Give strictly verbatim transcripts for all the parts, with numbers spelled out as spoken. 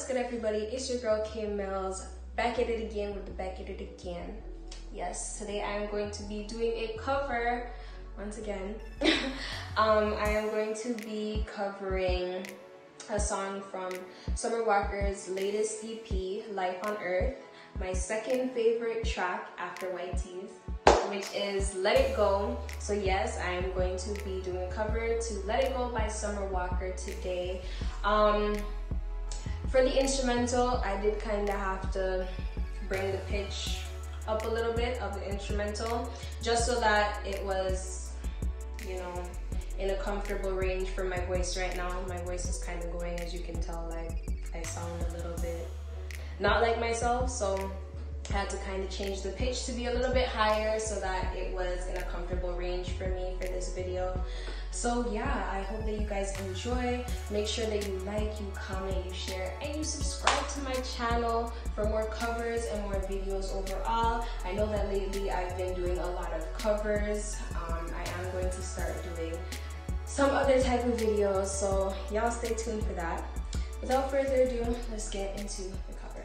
What's good, everybody? It's your girl K Mills, back at it again with the back at it again. Yes, today I am going to be doing a cover once again. um, I am going to be covering a song from Summer Walker's latest E P, Life on Earth, my second favorite track after White Teeth, which is Let It Go. So yes, I am going to be doing a cover to Let It Go by Summer Walker today. Um, for the instrumental, I did kind of have to bring the pitch up a little bit of the instrumental, just so that it was, you know, in a comfortable range for my voice right now. My voice is kind of going, as you can tell, like I sound a little bit not like myself, so I had to kind of change the pitch to be a little bit higher so that it was in a comfortable range for me for this video. So yeah, I hope that you guys enjoy. Make sure that you like, you comment, you share, and you subscribe to my channel for more covers and more videos overall. I know that lately I've been doing a lot of covers. Um, I am going to start doing some other type of videos, so y'all stay tuned for that. Without further ado, let's get into the cover.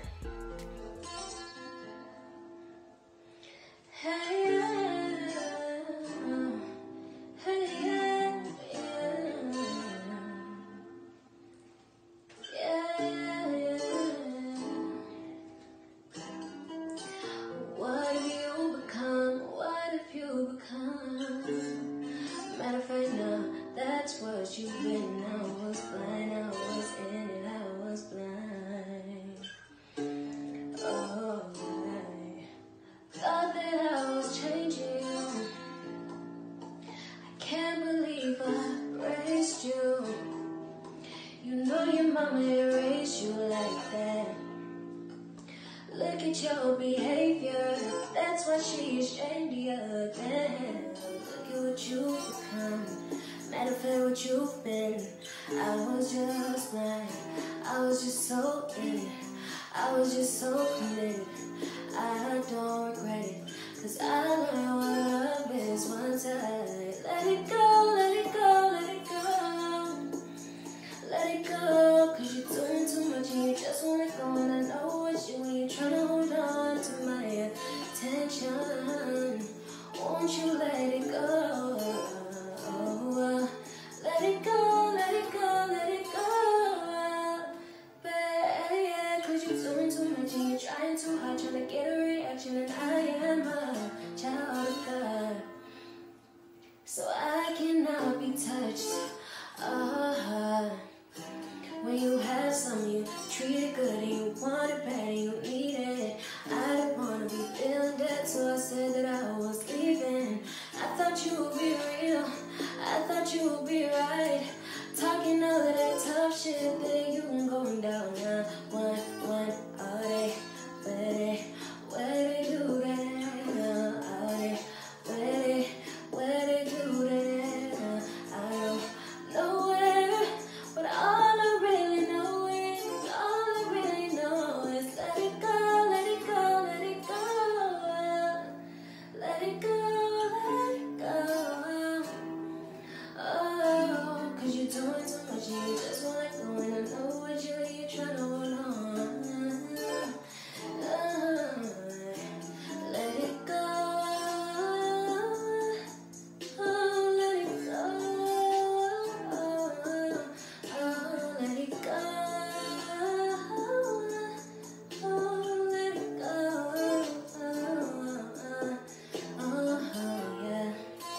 Hey, yeah, hey, yeah, yeah, yeah. What have you become? What have you become? Matter of fact, now that's what you've been. I was blind, I was in it, I was blind. Oh, I thought that I was changing. I can't believe I raised you. You know your mama erased you like that. Look at your behavior, that's why she's ashamed of you. Damn, look at what you've become. Matter of fact, what you've been. I was just blind, I was just so in it, I was just so committed. I don't regret it, cause I learned what love is once I let it go, let it go, let it go. Let it go, cause you're doing too much and you just wanna go. And I know what you and you're trying to hold on to my attention. Won't you let it go? Let it go, let it go, let it go, babe. Cause you're doing too much and you're trying too hard, trying to get a reaction. And I am a child of God, so I cannot be touched. Uh-huh. When you have something, you treat it good and you want it bad and you need it. I didn't want to be feeling dead, so I said that I was leaving. I thought you would be real, I thought you would be right. Talking all of that tough shit, then you can go down now. One, one, all day, where they, where they do that now? All day, where they, where they do that now? I don't know where, but all I really know is, all I really know is let it go, let it go, let it go. Let it go, let it go. Oh, cause you're doing too much and you just wanna go. And I know what you you're trying to hold on. Oh, let it go. Oh, let it go. Oh, let it go. Oh, let it go. Oh, yeah.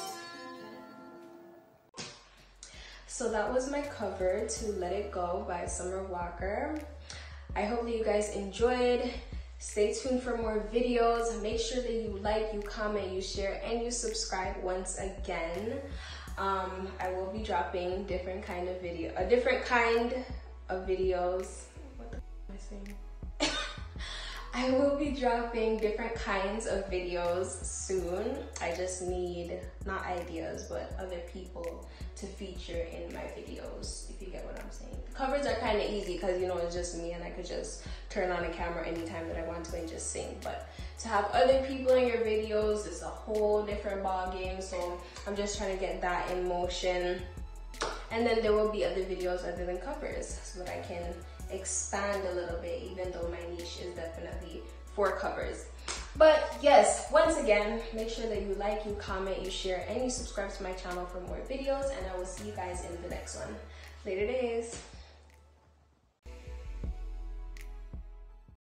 So that was my cover to Let It Go by Summer Walker. I hope that you guys enjoyed. Stay tuned for more videos. Make sure that you like, you comment, you share, and you subscribe once again. Um, I will be dropping different kind of video, a different kind of videos. What the f am I saying? I will be dropping different kinds of videos soon. I just need, not ideas, but other people to feature in my videos, if you get what I'm saying. The covers are kind of easy because, you know, it's just me and I could just turn on a camera anytime that I want to and just sing. But to have other people in your videos is a whole different ball game. So I'm just trying to get that in motion. And then there will be other videos other than covers so that I can expand a little bit, even though my niche is definitely for covers. But yes, once again, make sure that you like, you comment, you share, and you subscribe to my channel for more videos, and I will see you guys in the next one. Later days.